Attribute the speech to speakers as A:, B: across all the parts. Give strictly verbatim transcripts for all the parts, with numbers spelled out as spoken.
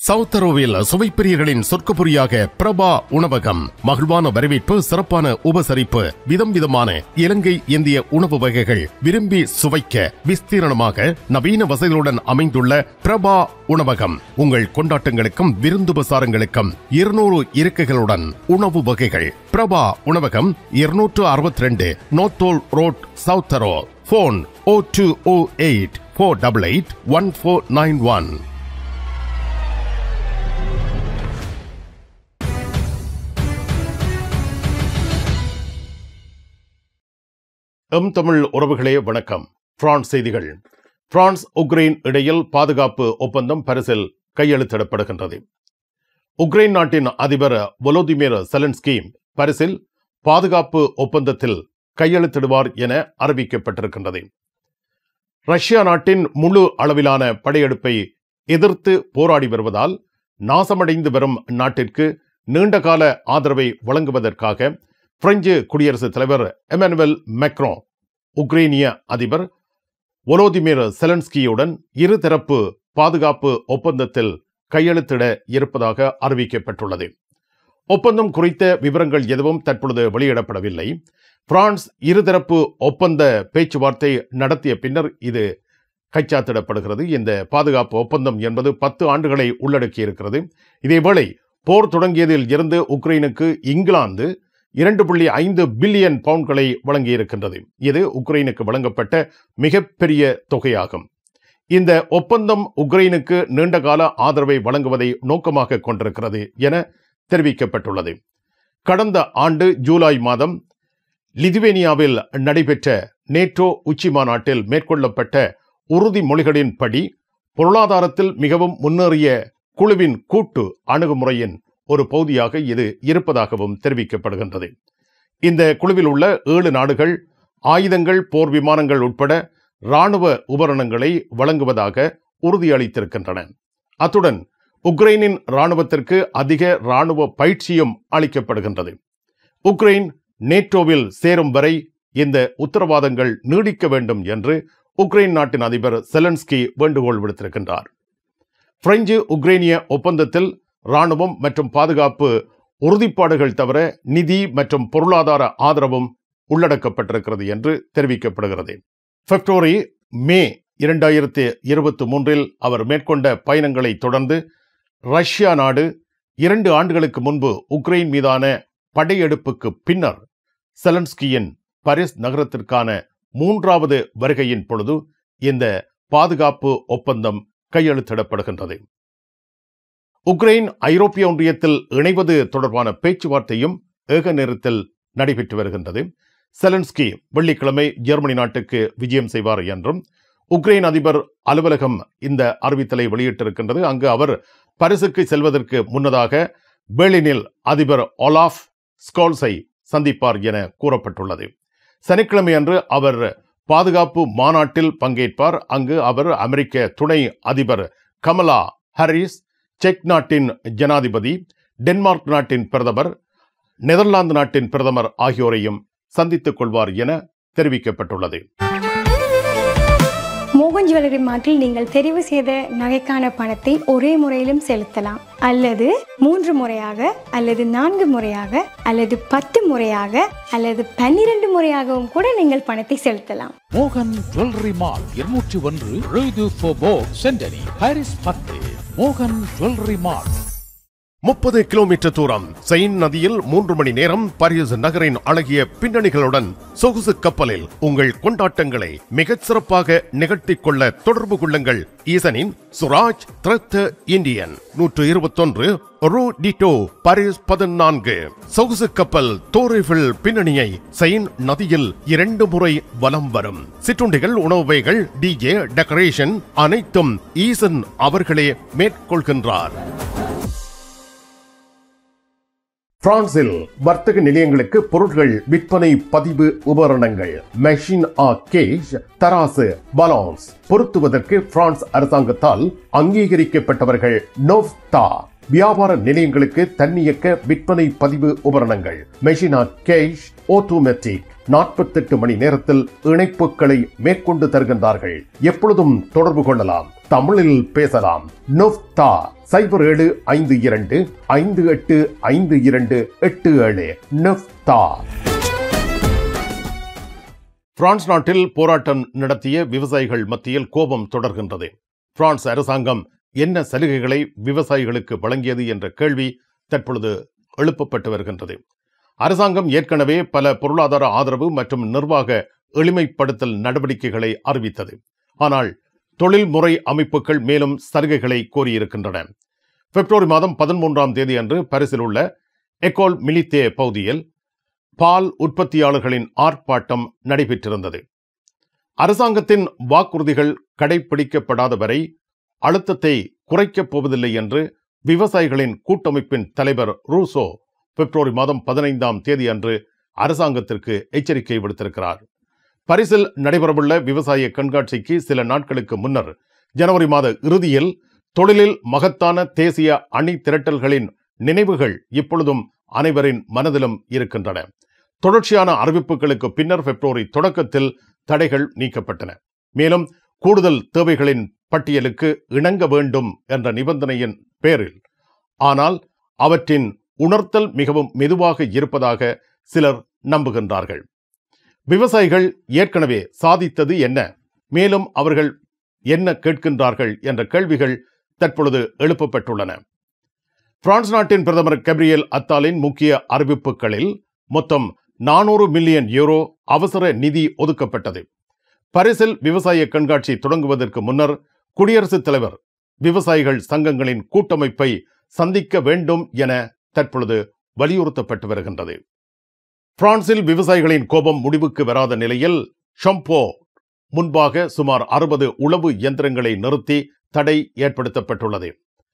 A: சவுத்தரோவில் சுவைப்பிரியர்களின் சொர்க்கபுரியாக பிரபா உணவகம். மகிழ்வான வரவேற்பு, சிறப்பான உபசரிப்பு, விதம் விதமான இலங்கை இந்திய உணவு வகைகள் விரும்பி சுவைக்க விஸ்தீரணமாக நவீன வசதிகளுடன் அமைந்துள்ள பிரபா உணவகம் உங்கள் கொண்டாட்டங்களுக்கும் விருந்துபசாரங்களுக்கும் இருநூறு இருக்கைகளுடன் உணவு வகைகள். பிரபா உணவகம் இருநூற்று அறுபத்தி ரெண்டு Northolt road, South Harrow. Phone O two O eight four double eight one four nine one. எம் தமிழ் உறவுகளே வணக்கம். பிரான்ஸ் செய்திகள். பிரான்ஸ் உக்ரைன் இடையில் பாதுகாப்பு ஒப்பந்தம் பரிசில் கையெழுத்திடப்படுகின்றது. உக்ரைன் நாட்டின் அதிபர் வோலோதிமிர் செலன்ஸ்கி பரிசில் பாதுகாப்பு ஒப்பந்தத்தில் கையெழுத்திடுவார் என அறிவிக்கப்பட்டிருக்கின்றது. ரஷ்யா நாட்டின் முழு அளவிலான படையெடுப்பை எதிர்த்து போராடி வருவதால் நாசமடைந்து வரும் நாட்டிற்கு நீண்டகால ஆதரவை வழங்குவதற்காக பிரெஞ்சு குடியரசுத் தலைவர் எமனுவல் மேக்ரோ உக்ரைனிய அதிபர் வோலோதிமிர் செலன்ஸ்கியுடன் இருதரப்பு பாதுகாப்பு ஒப்பந்தத்தில் கையெழுத்திட இருப்பதாக அறிவிக்கப்பட்டுள்ளது. ஒப்பந்தம் குறித்த விவரங்கள் எதுவும் தற்பொழுது வெளியிடப்படவில்லை. பிரான்ஸ் இருதரப்பு ஒப்பந்த பேச்சுவார்த்தை நடத்திய பின்னர் இது கைச்சாத்திடப்படுகிறது. இந்த பாதுகாப்பு ஒப்பந்தம் என்பது பத்து ஆண்டுகளை உள்ளடக்கி இருக்கிறது. இதேவேளை போர் தொடங்கியதில் இருந்து உக்ரைனுக்கு இங்கிலாந்து இரண்டு புள்ளி ஐந்து பில்லியன் பவுண்ட்களை வழங்கியிருக்கின்றது. இது உக்ரைனுக்கு வழங்கப்பட்ட மிகப்பெரிய தொகையாகும். இந்த ஒப்பந்தம் உக்ரைனுக்கு நீண்டகால ஆதரவை வழங்குவதை நோக்கமாக கொண்டிருக்கிறது என தெரிவிக்கப்பட்டுள்ளது. கடந்த ஆண்டு ஜூலை மாதம் லிதுவேனியாவில் நடைபெற்ற நேட்டோ உச்சி மாநாட்டில் மேற்கொள்ளப்பட்ட உறுதிமொழிகளின்படி பொருளாதாரத்தில் மிகவும் முன்னேறிய குழுவின் கூட்டு அணுகுமுறையின் ஒரு பகுதியாக இது இருப்பதாகவும் தெரிவிக்கப்படுகின்றது. இந்த குழுவில் உள்ள ஏழு நாடுகள் ஆயுதங்கள், போர் விமானங்கள் உட்பட இராணுவ உபகரணங்களை வழங்குவதாக உறுதியளித்திருக்கின்றன. அத்துடன் உக்ரைனின் இராணுவத்திற்கு அதிக இராணுவ பயிற்சியும் அளிக்கப்படுகின்றது. உக்ரைன் நேட்டோவில் சேரும் வரை இந்த உத்தரவாதங்கள் நீடிக்க வேண்டும் என்று உக்ரைன் நாட்டின் அதிபர் செலன்ஸ்கி வேண்டுகோள் விடுத்திருக்கின்றார். பிரெஞ்சு உக்ரைனிய ஒப்பந்தத்தில் இராணுவம் மற்றும் பாதுகாப்பு உறுதிப்பாடுகள் தவிர நிதி மற்றும் பொருளாதார ஆதரவும் உள்ளடக்கப்பட்டிருக்கிறது என்று தெரிவிக்கப்படுகிறது. பிப்ரவரி மே இரண்டாயிரத்தி இருபத்தி மூன்றில் அவர் மேற்கொண்ட பயணங்களை தொடர்ந்து ரஷ்யா நாடு இரண்டு ஆண்டுகளுக்கு முன்பு உக்ரைன் மீதான படையெடுப்புக்கு பின்னர் செலன்ஸ்கியின் பாரிஸ் நகரத்திற்கான மூன்றாவது வருகையின் பொழுது இந்த பாதுகாப்பு ஒப்பந்தம் கையெழுத்திடப்படுகின்றது. உக்ரைன் ஐரோப்பிய ஒன்றியத்தில் இணைவது தொடர்பான பேச்சுவார்த்தையும் ஏக நேரத்தில் நடைபெற்று வருகின்றது. செலன்ஸ்கி வெள்ளிக்கிழமை ஜெர்மனி நாட்டுக்கு விஜயம் செய்வார் என்றும் உக்ரைன் அதிபர் அலுவலகம் இந்த அறிவித்தலை வெளியிட்டிருக்கின்றது. அங்கு அவர் பாரிஸுக்கு செல்வதற்கு முன்னதாக பெர்லினில் அதிபர் ஒலாஃப் ஸ்கோல்ஸை சந்திப்பார் என கூறப்பட்டுள்ளது. சனிக்கிழமை அன்று அவர் பாதுகாப்பு மாநாட்டில் பங்கேற்பார். அங்கு அவர் அமெரிக்க துணை அதிபர் கமலா ஹாரிஸ், செக் நாட்டின் ஜனாதிபதி, டென்மார்க் நாட்டின் பிரதமர், நெதர்லாந்து நாட்டின் பிரதமர் ஆகியோரையும் சந்தித்துக் கொள்வார் என தெரிவிக்கப்பட்டுள்ளது.
B: மோகன் ஜுவல்லரி மார்ட்டில் நீங்கள் தெரிவு செய்த நகைக்கான பணத்தை ஒரே முறையிலும் செலுத்தலாம், அல்லது மூன்று முறையாக, அல்லது நான்கு முறையாக, அல்லது பத்து முறையாக, அல்லது பன்னிரண்டு முறையாகவும் கூட நீங்கள் பணத்தை செலுத்தலாம்.
C: மோகன் ஜுவல்லரி மால் இருநூற்றி ஒன்று ரூது ஃபோபோர்க் சென்டனி, பாரிஸ் பத்து. மோகன் ஜுவல்லரி மால்.
A: முப்பது கிலோமீட்டர் தூரம் செயின் நதியில் மூன்று மணி நேரம் பாரிஸ் நகரின் அழகிய பின்னணிகளுடன் சொகுசு கப்பலில் உங்கள் கொண்டாட்டங்களை மிகச் சிறப்பாக நிகழ்த்திக் கொள்ள தொடர்பு கொள்ளுங்கள். ஈசனின் சுராஜ் த்ரெத் இந்தியன் நூற்று இருபத்தொன்று ரூ டிட்டோ, பாரிஸ் பதினான்கு. சொகுசு கப்பல் தோரிஃபில் பின்னணியை செயின் நதியில் இரண்டு முறை வலம் வரும். சிற்றுண்டிகள், உணவு வகைகள், டிஜே, டெக்கரேஷன் அனைத்தும் ஈசன் அவர்களே மேற்கொள்கின்றார். பிரான்சில் வர்த்தக நிலையங்களுக்கு பொருட்கள் விற்பனை பதிவு உபகரணங்கள், மெஷின் ஆ கேஷ், தராசு, பலான்ஸ் பொருத்துவதற்கு பிரான்ஸ் அரசாங்கத்தால் அங்கீகரிக்கப்பட்டவர்கள் நோவ்தா. வியாபார நிலையங்களுக்கு தன்னியக்க விற்பனை பதிவு உபகரணங்கள் மெஷினா கேஷ் ஆட்டோமேட்டிக் நாற்பத்தெட்டு மணி நேரத்தில் இணைப்புகளை மேற்கொண்டு தருகின்றார்கள். எப்பொழுதும் தொடர்பு கொள்ளலாம், தமிழில் பேசலாம். நொஃப்தா சைபர் ஏழு ஐந்து இரண்டு ஐந்து எட்டு ஐந்து இரண்டு எட்டு ஏழு. நொஃப்தா. பிரான்ஸ் நாட்டில் போராட்டம் நடத்திய விவசாயிகள் மத்தியில் கோபம் தொடர்கின்றது. பிரான்ஸ் அரசாங்கம் என்ன சலுகைகளை விவசாயிகளுக்கு வழங்கியது என்ற கேள்வி தற்பொழுது எழுப்பப்பட்டு வருகின்றது. அரசாங்கம் ஏற்கனவே பல பொருளாதார ஆதரவு மற்றும் நிர்வாக எளிமைப்படுத்தல் நடவடிக்கைகளை அறிவித்தது. ஆனால் தொழில்முறை அமைப்புகள் மேலும் சலுகைகளை கோரியிருக்கின்றன. பிப்ரவரி மாதம் பதிமூன்றாம் தேதி அன்று பாரிஸில் உள்ள எக்கோல் மிலித்தே பகுதியில் பால் உற்பத்தியாளர்களின் ஆர்ப்பாட்டம் நடைபெற்றிருந்தது. அரசாங்கத்தின் வாக்குறுதிகள் கடைபிடிக்கப்படாத வரை அழுத்தத்தை குறைக்கப் போவதில்லை என்று விவசாயிகளின் கூட்டமைப்பின் தலைவர் ரூசோ பிப்ரவரி மாதம் பதினைந்தாம் தேதி அன்று அரசாங்கத்திற்கு எச்சரிக்கை விடுத்திருக்கிறார். பாரிஸில் நடைபெறவுள்ள விவசாய கண்காட்சிக்கு சில நாட்களுக்கு முன்னர் ஜனவரி மாத இறுதியில் தொழிலில் மகத்தான தேசிய அணி திரட்டல்களின் நினைவுகள் இப்பொழுதும் அனைவரின் மனதிலும் இருக்கின்றன. தொடர்ச்சியான அறிவிப்புகளுக்கு பின்னர் பிப்ரவரி தொடக்கத்தில் தடைகள் நீக்கப்பட்டன. மேலும் கூடுதல் தேவைகளின் பட்டியலுக்கு இணங்க வேண்டும் என்ற நிபந்தனையின் பேரில், ஆனால் அவற்றின் உணர்த்தல் மிகவும் மெதுவாக இருப்பதாக சிலர் நம்புகின்றார்கள். விவசாயிகள் ஏற்கனவே சாதித்தது என்ன, மேலும் அவர்கள் என்ன கேட்கின்றார்கள் என்ற கேள்விகள் தற்பொழுது எழுப்பப்பட்டுள்ளன. பிரான்ஸ் நாட்டின் பிரதமர் கேப்ரியல் அத்தாலின் முக்கிய அறிவிப்புகளில் மொத்தம் நானூறு மில்லியன் யூரோ அவசர நிதி ஒதுக்கப்பட்டது. பாரிஸில் விவசாய கண்காட்சி தொடங்குவதற்கு முன்னர் குடியரசுத் தலைவர் விவசாயிகள் சங்கங்களின் கூட்டமைப்பை சந்திக்க வேண்டும் என தற்பொழுது வலியுறுத்தப்பட்டு வருகின்றது. பிரான்சில் விவசாயிகளின் கோபம் முடிவுக்கு வராத நிலையில் ஷம்போ முன்பாக சுமார் அறுபது உழவு இயந்திரங்களை நிறுத்தி தடை ஏற்படுத்தப்பட்டுள்ளது.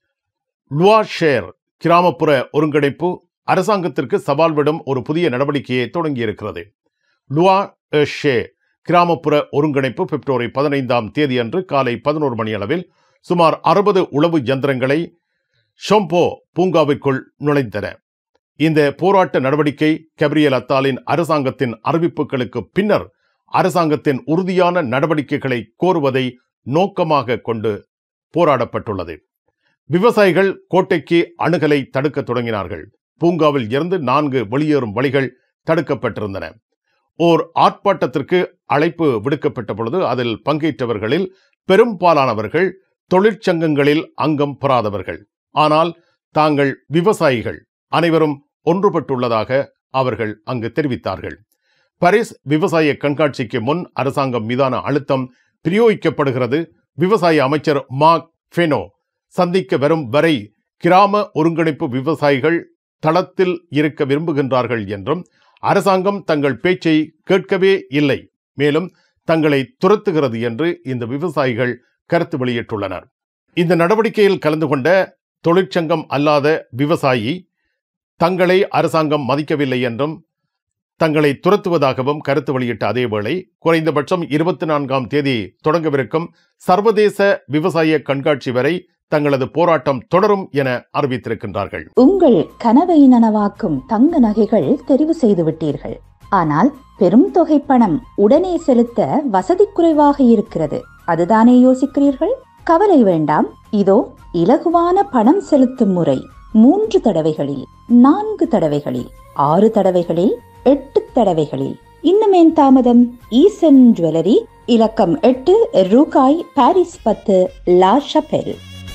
A: லுவா ஷேர் கிராமப்புற ஒருங்கிணைப்பு அரசாங்கத்திற்கு சவால் விடும் ஒரு புதிய நடவடிக்கையை தொடங்கியிருக்கிறது. லுவா ஷே கிராமப்புற ஒருங்கிணைப்பு பிப்ரவரி பதினைந்தாம் தேதி அன்று காலை பதினோரு மணி அளவில் சுமார் அறுபது உழவு இயந்திரங்களை ஷம்போ பூங்காவிற்குள் நுழைந்தன. இந்த போராட்ட நடவடிக்கை கேப்ரியல் அத்தாலின் அரசாங்கத்தின் அறிவிப்புகளுக்கு பின்னர் அரசாங்கத்தின் உறுதியான நடவடிக்கைகளை கோருவதை நோக்கமாக கொண்டு போராடப்பட்டுள்ளது. விவசாயிகள் கோட்டைக்கு அணுகலை தடுக்க தொடங்கினார்கள். பூங்காவில் இருந்து நான்கு வெளியேறும் வழிகள் தடுக்கப்பட்டிருந்தன. ஓர் ஆர்ப்பாட்டத்திற்கு அழைப்பு விடுக்கப்பட்ட பொழுது அதில் பங்கேற்றவர்களில் பெரும்பாலானவர்கள் தொழிற்சங்கங்களில் அங்கம் பெறாதவர்கள். ஆனால் தாங்கள் விவசாயிகள் அனைவரும் ஒன்றுபட்டுள்ளதாக அவர்கள் அங்கு தெரிவித்தார்கள். பாரிஸ் விவசாய கண்காட்சிக்கு முன் அரசாங்கம் மீதான அழுத்தம் பிரயோகிக்கப்படுகிறது. விவசாய அமைச்சர் மார்க் ஃபெனோ சந்திக்க வரும் வரை கிராம ஒருங்கிணைப்பு விவசாயிகள் தளத்தில் இருக்க விரும்புகின்றார்கள் என்றும் அரசாங்கம் தங்கள் பேச்சை கேட்கவே இல்லை, மேலும் தங்களை துரத்துகிறது என்று இந்த விவசாயிகள் கருத்து வெளியிட்டுள்ளனர். இந்த நடவடிக்கையில் கலந்து கொண்ட தொழிற்சங்கம் அல்லாத விவசாயி தங்களை அரசாங்கம் மதிக்கவில்லை என்றும் தங்களை துரத்துவதாகவும் கருத்து வெளியிட்ட அதேவேளை குறைந்தபட்சம் இருபத்தி நான்காம் தேதி தொடங்கவிருக்கும் சர்வதேச விவசாய கண்காட்சி வரை தங்களது போராட்டம் தொடரும் என அறிவித்திருக்கின்றார்கள்.
D: உங்கள் கனவை நனவாக்கும் தங்க நகைகள் தெரிவு செய்து விட்டீர்கள். ஆனால் பெரும் தொகை பணம் உடனே செலுத்த வசதி குறைவாக இருக்கிறது. அதுதானே யோசிக்கிறீர்கள்? கவலை வேண்டாம். இதோ இலகுவான பணம் செலுத்தும் முறை. மூன்று தடவைகளில், நான்கு தடவைகளில், ஆறு தடவைகளில், எட்டு தடவைகளில். இன்னுமேன் தாமதம்? ஈசன் ஜுவல்லரி, இலக்கம் எட்டு, ரூகாய், பாரிஸ் பத்து, லா ஷபெல்.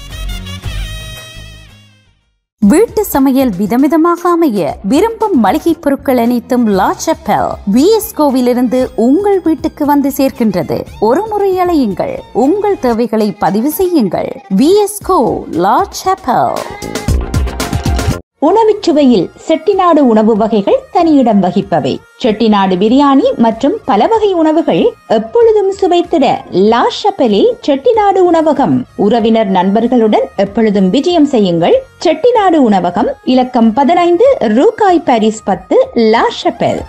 E: வீட்டு சமையல் விதவிதமாக அமைய விரும்பும் மளிகை பொருட்கள் அனைத்தும் லா ஷபெல் விஎஸ்கோவிலிருந்து உங்கள் வீட்டுக்கு வந்து சேர்க்கின்றது. ஒரு முறை அழையுங்கள், உங்கள் தேவைகளை பதிவு செய்யுங்கள். விஎஸ்கோ லா ஷபெல்.
D: உணவுச்சுவையில் செட்டிநாடு உணவு வகைகள் தனியிடம் வகிப்பவை. செட்டிநாடு பிரியாணி மற்றும் பல வகை உணவுகள் எப்பொழுதும் சுவைத்திட லா ஷபெலில் செட்டிநாடு உணவகம். உறவினர் நண்பர்களுடன் எப்பொழுதும் விஜயம் செய்யுங்கள். செட்டிநாடு உணவகம், இலக்கம் பதினைந்து, ரூகாய், பாரிஸ் பத்து, லா ஷபெல்.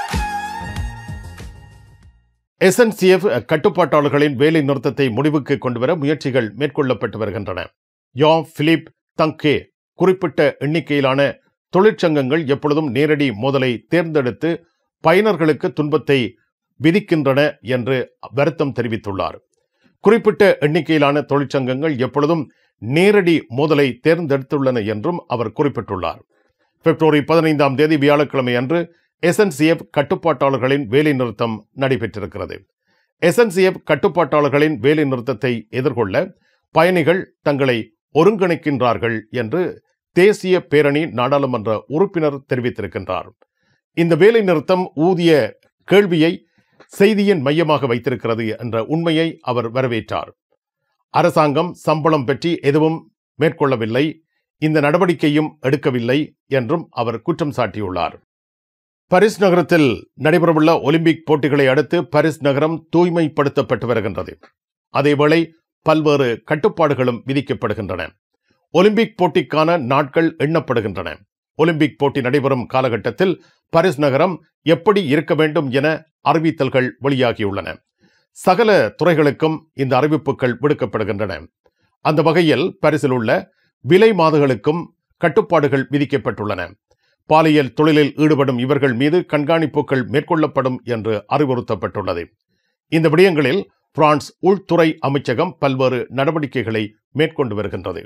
A: எஸ்என்சிஎஃப் கட்டுப்பாட்டாளர்களின் வேலை நிறுத்தத்தை முடிவுக்கு கொண்டுவர முயற்சிகள் மேற்கொள்ளப்பட்டு வருகின்றன. யா பிலிப் தங்கே குறிப்பிட்ட எண்ணிக்கையிலான தொழிற்சங்கங்கள் எப்பொழுதும் நேரடி மோதலை தேர்ந்தெடுத்து பயனர்களுக்கு துன்பத்தை விதிக்கின்றன என்று வருத்தம் தெரிவித்துள்ளார். குறிப்பிட்ட எண்ணிக்கையிலான தொழிற்சங்கங்கள் எப்பொழுதும் நேரடி மோதலை தேர்ந்தெடுத்துள்ளன என்றும் அவர் குறிப்பிட்டுள்ளார். பிப்ரவரி பதினைந்தாம் தேதி வியாழக்கிழமை அன்று எஸ் என் சி எஃப் கட்டுப்பாட்டாளர்களின் வேலைநிறுத்தம் நடைபெற்றிருக்கிறது. எஸ் என் சி எஃப் கட்டுப்பாட்டாளர்களின் வேலை நிறுத்தத்தை எதிர்கொள்ள பயணிகள் தங்களை ஒருங்கிணைக்கின்றார்கள் என்று தேசிய பேரணி நாடாளுமன்ற உறுப்பினர் தெரிவித்திருக்கின்றார். இந்த வேலை நிறுத்தம் ஊதிய கேள்வியை செய்தியின் மையமாக வைத்திருக்கிறது என்ற உண்மையை அவர் வரவேற்றார். அரசாங்கம் சம்பளம் பற்றி எதுவும் மேற்கொள்ளவில்லை, இந்த நடவடிக்கையும் எடுக்கவில்லை என்றும் அவர் குற்றம் சாட்டியுள்ளார். பாரிஸ் நகரத்தில் நடைபெறவுள்ள ஒலிம்பிக் போட்டிகளை அடுத்து பாரிஸ் நகரம் தூய்மைப்படுத்தப்பட்டு வருகின்றது. அதேவேளை பல்வேறு கட்டுப்பாடுகளும் விதிக்கப்படுகின்றன. ஒலிம்பிக் போட்டிக்கான நாட்கள் எண்ணப்படுகின்றன. ஒலிம்பிக் போட்டி நடைபெறும் காலகட்டத்தில் பாரிஸ் நகரம் எப்படி இருக்க வேண்டும் என அறிவித்தல்கள் வெளியாகியுள்ளன. சகல துறைகளுக்கும் இந்த அறிவிப்புகள் விடுக்கப்படுகின்றன. அந்த வகையில் பாரிஸில் உள்ள விலை மாதுகளுக்கும் கட்டுப்பாடுகள் விதிக்கப்பட்டுள்ளன. பாலியல் தொழிலில் ஈடுபடும் இவர்கள் மீது கண்காணிப்புகள் மேற்கொள்ளப்படும் என்று அறிவுறுத்தப்பட்டுள்ளது. இந்த விடயங்களில் பிரான்ஸ் உள்துறை அமைச்சகம் பல்வேறு நடவடிக்கைகளை மேற்கொண்டு வருகின்றது.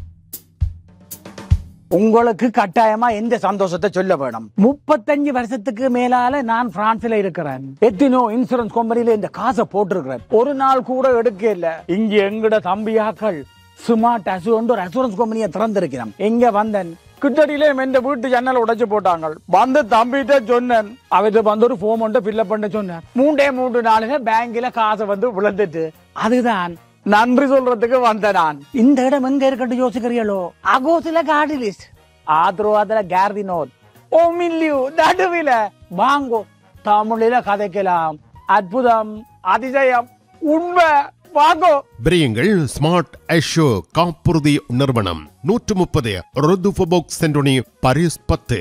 F: உங்களுக்கு கட்டாயமா எந்த சந்தோஷத்தை சொல்ல வேணும். முப்பத்தஞ்சு வருஷத்துக்கு மேலால நான் பிரான்ஸ்ல இருக்கிறேன். எத்தனோ இன்சூரன்ஸ் கம்பெனில இந்த காசை போட்டிருக்கிறேன். ஒரு நாள் கூட எடுக்க இல்ல. இங்க எங்கட தம்பியாக்கள் ஸ்மார்ட் அசூர் அசூரன்ஸ் கம்பெனியை திறந்திருக்கிறோம். எங்க வந்தேன் கிட்டடியில எந்த வீட்டு ஜன்னல் உடைச்சு போட்டாங்க. வந்து தம்பிட்ட சொன்னேன், அவர்கிட்ட வந்து ஒரு ஃபார்ம் ஒன்று ஃபில்அப் பண்ண சொன்னேன். மூன்றே மூன்று நாளுங்க பேங்க்ல காசை வந்து விழுந்துட்டு, அதுதான் நன்றி சொல்றதுக்கு வந்த நான். இந்த இடம் எங்க இருக்கட்டும் யோசிக்கிறீங்களோ? அகோசில கார்டிலிஸ்ட் ஆத்ரோவாதல கார்டினோத் ஓ மில்லியூ நடுவில வாங்கோ தமிழில கதைக்கலாம். அற்புதம், அதிசயம், உண்மை வாங்கோ.
A: பிரியுங்கள். ஸ்மார்ட் அஷோ காப்புறுதி நிறுவனம் நூற்று முப்பது ரோதுஃபோபோக் சென்டோனி பாரிஸ் பத்து.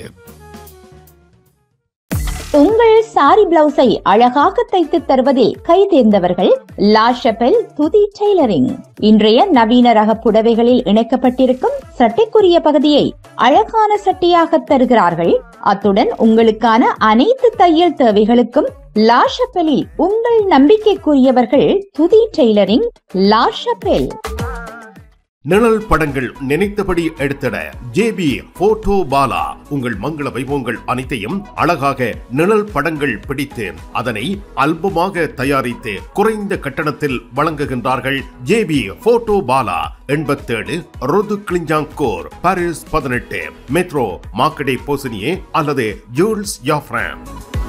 D: உங்கள் சாரி பிளவுஸை அழகாக தைத்து தருவதில் கை தேர்ந்தவர்கள் லா ஷபெல் துதி டெய்லரிங். இன்றைய நவீன ரக புடவைகளில் இணைக்கப்பட்டிருக்கும் சட்டைக்குரிய பகுதியை அழகான சட்டையாக தருகிறார்கள். அத்துடன் உங்களுக்கான அனைத்து தையல் தேவைகளுக்கும் லா ஷபெலில் உங்கள் நம்பிக்கைக்குரியவர்கள் துதி டெய்லரிங், லா ஷபெல்.
A: நிழல் படங்கள் நினைத்தபடி எடுத்திட ஜேபி போட்டோ பாலா. உங்கள் மங்கள வைபவங்கள் அனைத்தையும் அழகாக நிழல் படங்கள் பிடித்து அதனை ஆல்பமாக தயாரித்து குறைந்த கட்டணத்தில் வழங்குகின்றார்கள். ஜேபி போட்டோ பாலா, எண்பத்தேழு ரோது கிளிஞ்சாங்கோர், பாரிஸ் பதினெட்டு, மெட்ரோ மார்க்கெட்டே போசினியே அல்லது ஜூல்ஸ் யாஃப்ரான்.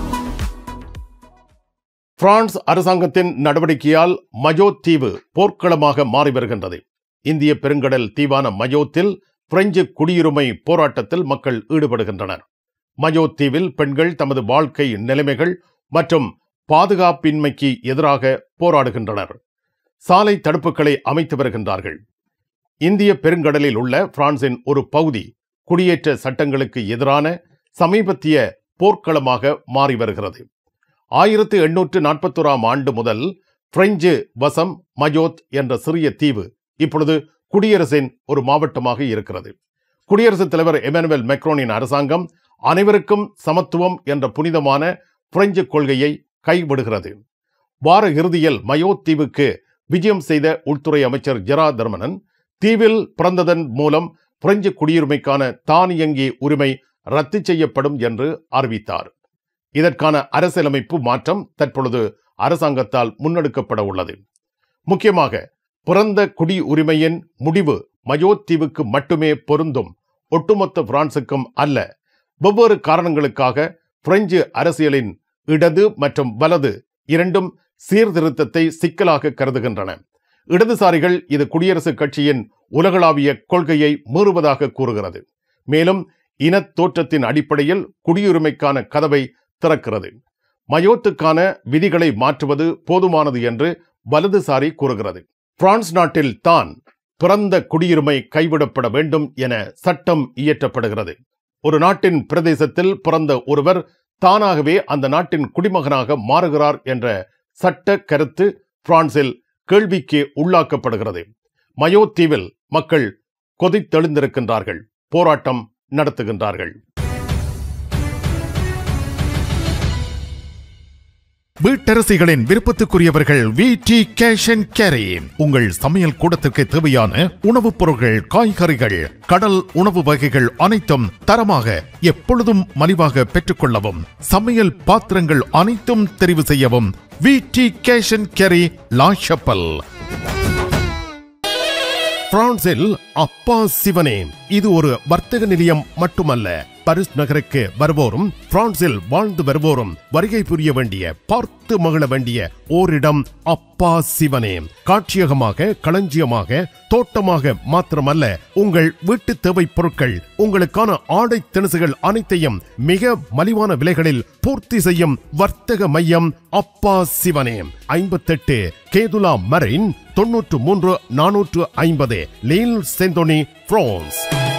A: பிரான்ஸ் அரசாங்கத்தின் நடவடிக்கையால் மஜோத் தீவு போர்க்களமாக மாறி வருகின்றது. இந்திய பெருங்கடல் தீவான மஜோத்தில் பிரெஞ்சு குடியுரிமை போராட்டத்தில் மக்கள் ஈடுபடுகின்றனர். மஜோத் தீவில் பெண்கள் தமது வாழ்க்கை நிலைமைகள் மற்றும் பாதுகாப்பின்மைக்கு எதிராக போராடுகின்றனர். சாலை தடுப்புகளை அமைத்து வருகின்றார்கள். இந்திய பெருங்கடலில் உள்ள பிரான்சின் ஒரு பகுதி குடியேற்ற சட்டங்களுக்கு எதிரான சமீபத்திய போர்க்களமாக மாறி வருகிறது. ஆயிரத்தி எண்ணூற்று நாற்பத்தோராம் ஆண்டு முதல் பிரெஞ்சு வசம் மஜோத் என்ற சிறிய தீவு இப்பொழுது குடியரசின் ஒரு மாவட்டமாக இருக்கிறது. குடியரசுத் தலைவர் எமானுவேல் மேக்ரோனின் அரசாங்கம் அனைவருக்கும் சமத்துவம் என்ற புனிதமான பிரெஞ்சு கொள்கையை கைவிடுகிறது. வார இறுதியில் மயோத் தீவுக்கு விஜயம் செய்த உள்துறை அமைச்சர் ஜெரார்ட் தர்மனன் தீவில் பிறந்ததன் மூலம் பிரெஞ்சு குடியுரிமைக்கான தானியங்கி உரிமை ரத்து செய்யப்படும் என்று அறிவித்தார். இதற்கான அரசியலமைப்பு மாற்றம் தற்பொழுது அரசாங்கத்தால் முன்னெடுக்கப்பட உள்ளது. முக்கியமாக பிறந்த குடியுரிமையின் முடிவு மஜோத் தீவுக்கு மட்டுமே பொருந்தும், ஒட்டுமொத்த பிரான்சுக்கும் அல்ல. வெவ்வேறு காரணங்களுக்காக பிரெஞ்சு அரசியலின் இடது மற்றும் வலது இரண்டும் சீர்திருத்தத்தை சிக்கலாக கருதுகின்றன. இடதுசாரிகள் இது குடியரசுக் கட்சியின் உலகளாவிய கொள்கையை மீறுவதாக கூறுகிறது. மேலும் இன தோற்றத்தின் அடிப்படையில் குடியுரிமைக்கான கதவை திறக்கிறது. மயோத்துக்கான விதிகளை மாற்றுவது போதுமானது என்று வலதுசாரி கூறுகிறது. பிரான்ஸ் நாட்டில் தான் பிறந்த குடியுரிமை கைவிடப்பட வேண்டும் என சட்டம் இயற்றப்படுகிறது. ஒரு நாட்டின் பிரதேசத்தில் பிறந்த ஒருவர் தானாகவே அந்த நாட்டின் குடிமகனாக மாறுகிறார் என்ற சட்ட கருத்து பிரான்சில் கேள்விக்கு உள்ளாக்கப்படுகிறது. மயோத் தீவில் மக்கள் கொதித்தெழுந்திருக்கின்றார்கள். போராட்டம் நடத்துகின்றார்கள். வீட்டரசிகளின் விருப்பத்துக்குரியவர்கள் V T cash and carry. உங்கள் சமையல் கூடத்திற்கு தேவையான உணவுப் பொருட்கள், காய்கறிகள், கடல் உணவு வகைகள் அனைத்தும் தரமாக எப்பொழுதும் மலிவாக பெற்றுக்கொள்ளவும், சமையல் பாத்திரங்கள் அனைத்தும் தெரிவு செய்யவும் V T cash and carry, La Chapelle. பிரான்சில் அப்பா சிவனே. இது ஒரு வர்த்தக நிலையம் மட்டுமல்ல, பாரிஸ் நகருக்கு வருவோரும் பிரான்சில் வாழ்ந்து வருவோரும் வருகை புரிய வேண்டிய, பார்த்து மகிழ வேண்டிய ஓரிடம் அப்பா சிவனே. காட்சியகமாக, களஞ்சியமாக, தோட்டமாக மாத்திரமல்ல, உங்கள் வீட்டு தேவை பொருட்கள், உங்களுக்கான ஆடை திணுசுகள் அனைத்தையும் மிக மலிவான விலைகளில் பூர்த்தி செய்யும் வர்த்தக மையம் அப்பா சிவனே. ஐம்பத்தெட்டு கேதுலா மரைன், தொன்னூற்று மூன்று நானூற்று ஐம்பது லீல் செந்தோனி, பிரான்ஸ்.